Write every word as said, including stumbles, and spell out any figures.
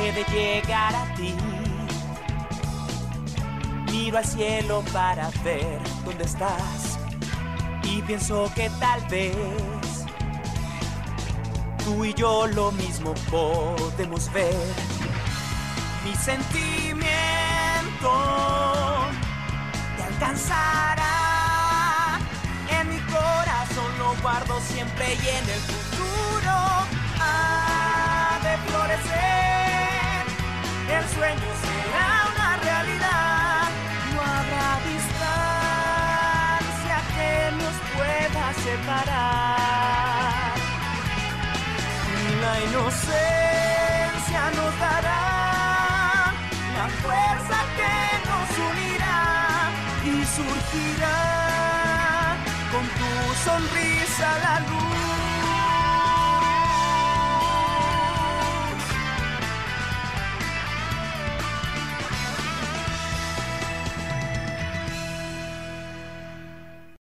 he de llegar a ti. Miro al cielo para ver dónde estás y pienso que tal vez tú y yo lo mismo podemos ver. Mi sentimiento te alcanzará. En mi corazón lo guardo siempre y en el futuro ha de florecer. El sueño será una realidad. No habrá distancia que nos pueda separar. La inocencia nos dará la fuerza que nos unirá y surgirá con tu sonrisa la luz.